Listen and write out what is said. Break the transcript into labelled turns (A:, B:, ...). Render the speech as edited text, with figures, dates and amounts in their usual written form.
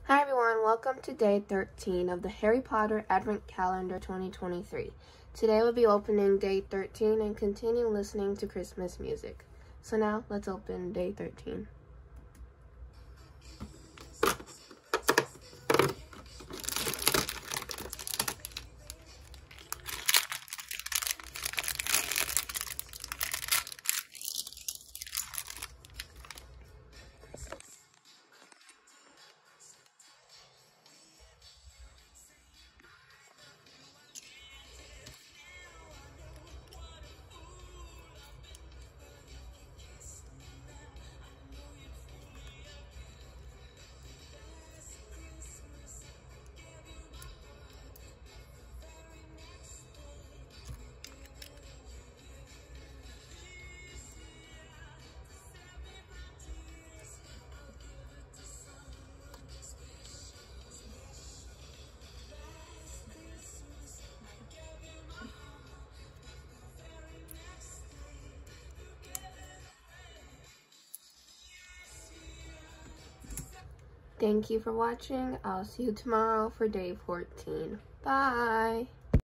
A: Hi everyone, welcome to day 13 of the Harry Potter Advent Calendar 2023. Today we'll be opening day 13 and continue listening to Christmas music. So now let's open day 13. Thank you for watching. I'll see you tomorrow for day 14. Bye!